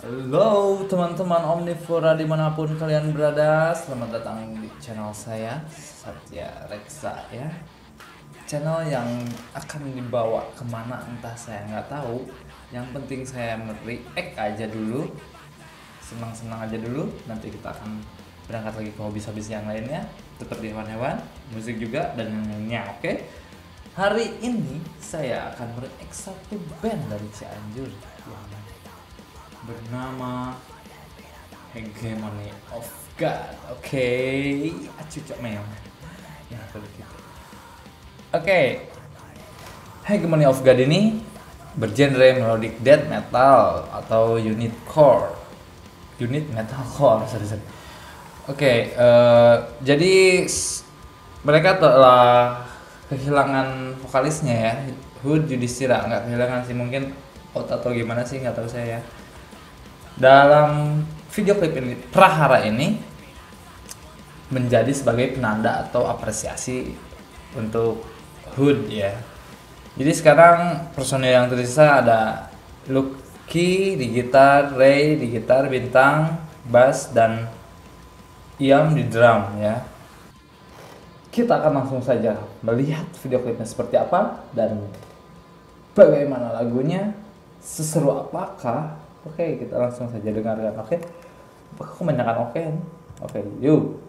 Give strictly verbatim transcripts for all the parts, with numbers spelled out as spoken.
Halo teman-teman Omnivora dimanapun kalian berada, selamat datang di channel saya Satya Reksa ya. Channel yang akan dibawa kemana entah saya nggak tahu. Yang penting saya react aja dulu, senang-senang aja dulu. Nanti kita akan berangkat lagi ke hobi-hobi yang lainnya, tetap di hewan-hewan, musik juga dan yang lainnya. Oke. Hari ini saya akan mereact satu band dari Cianjur yang bernama Hegemony of God. Oke, okay. Acucok meong. Ya, begitu. Oke. Okay. Hegemony of God ini bergenre melodic death metal atau unit core. Unit metalcore, sorry, sorry. Oke, okay, uh, jadi mereka telah kehilangan vokalisnya ya, Hud Yudhistira. Nggak kehilangan sih, mungkin out atau gimana sih, nggak tahu saya ya. Dalam video klip ini, Prahara ini menjadi sebagai penanda atau apresiasi untuk Hud ya. Jadi sekarang personil yang tersisa ada Lucky di gitar, Ray di gitar, Bintang, bass, dan Iam di drum ya. Kita akan langsung saja melihat video klipnya seperti apa dan bagaimana lagunya, seseru apakah. Oke, kita langsung saja dengarkan. Oke, apakah kebanyakan oke? Oke, yuk.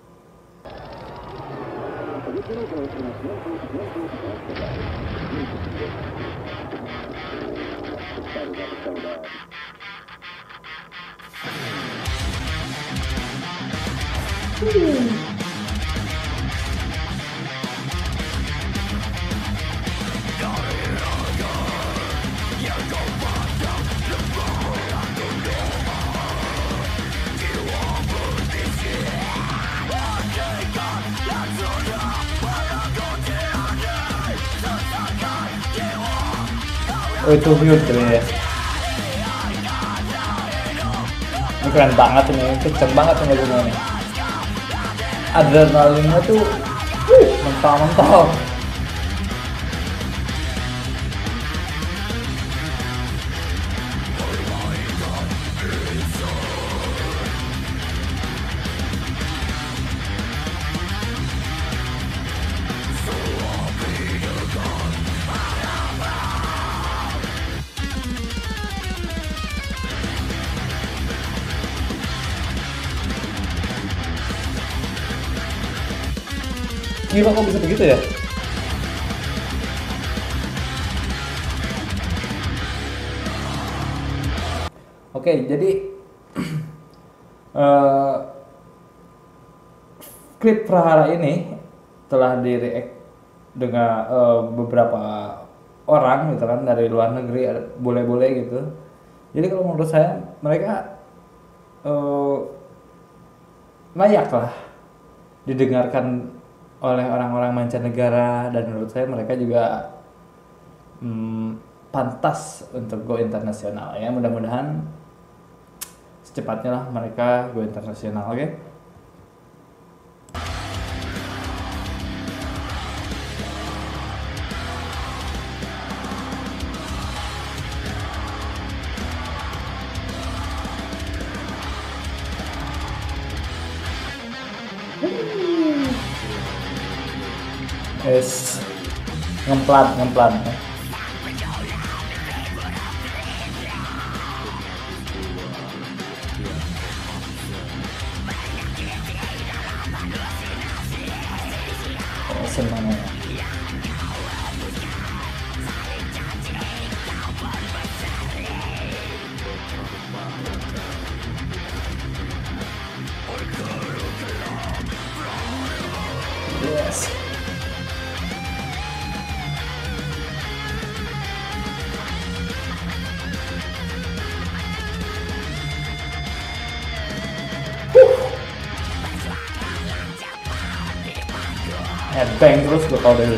Hmm. Oh, itu Hud ya. Ini keren banget ini, kenceng banget nih lagunya nih. Adrenalinnya tuh uh, mental-mental. Gila, kok bisa begitu ya? Oke, jadi uh, klip Prahara ini telah di-react dengan uh, beberapa orang gitu kan, dari luar negeri, boleh-boleh gitu. Jadi kalau menurut saya mereka uh, layak lah didengarkan oleh orang-orang mancanegara, dan menurut saya mereka juga hmm, pantas untuk go internasional ya. Mudah-mudahan secepatnya lah mereka go internasional. Oke, okay? Es ngemplat ngemplat. Oh, senang ya. Yes. Headbang terus gue kalau dari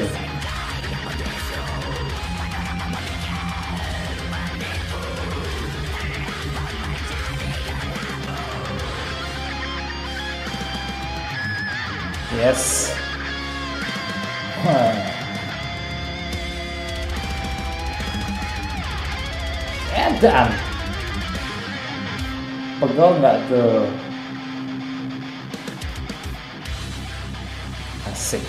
yes. Edan. Pegel nggak tuh? Asik.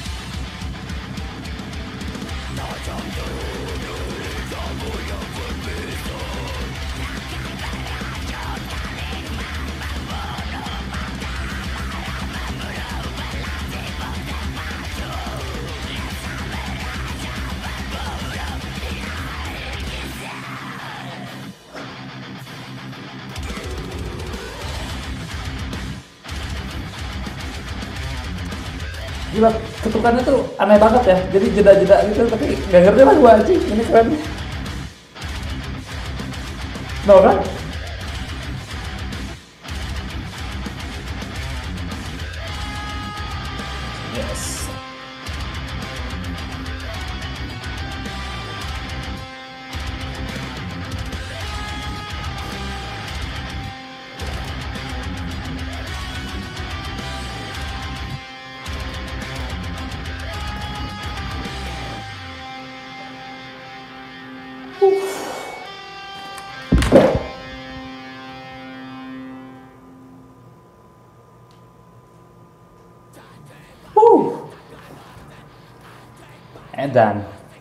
Gila, ketukannya tuh aneh banget ya. Jadi jeda-jeda gitu, tapi gak ngerti lah gua anjing. Ini keren. No kan? Yes. Wuh. Edan.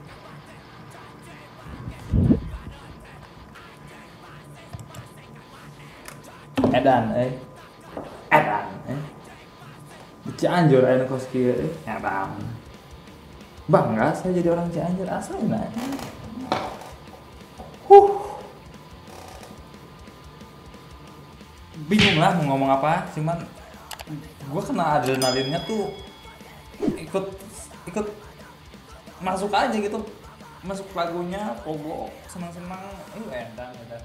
Edan, eh. Edan, eh. Cianjur, ayo kos kieu, eh. Edan. Bangga saya jadi orang Cianjur asalnya. Huh. Bingung lah mau ngomong apa, cuman gue kena adrenalinnya tuh ikut ikut masuk aja gitu, masuk lagunya, pogo, senang-senang, itu edan, edan.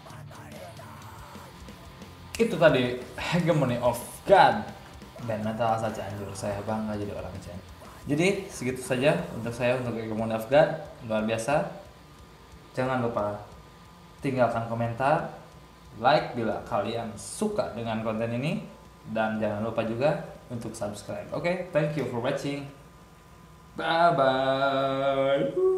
Itu tadi Hegemony of God, band metal asal Cianjur. Saya bangga jadi orang Cianjur. Jadi segitu saja untuk saya, untuk Hegemony of God, luar biasa. Jangan lupa tinggalkan komentar, like bila kalian suka dengan konten ini, dan jangan lupa juga untuk subscribe. Oke, okay? Thank you for watching. Bye bye.